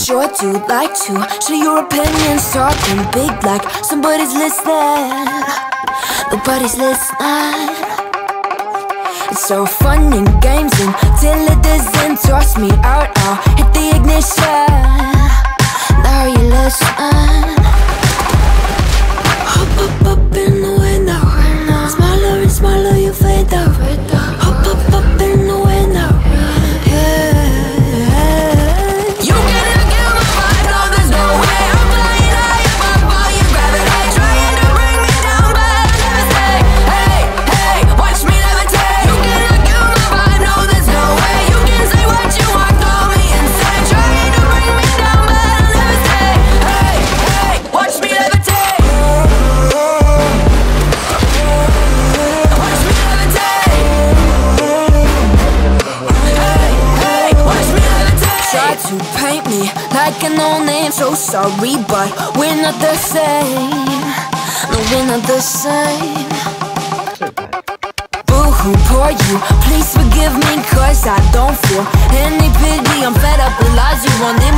sure do like to share your opinions, talking big like somebody's listening. Nobody's listening. It's so fun and games until it doesn't. Toss me out, I'll hit the ignition. Now you listen. Hop up in the window. Smaller and smaller you fade out. Hop up in the window. To paint me like a no-name, so sorry, but we're not the same. No, we're not the same. Boo-hoo, poor you, please forgive me, cause I don't feel any pity. I'm fed up with lies you want.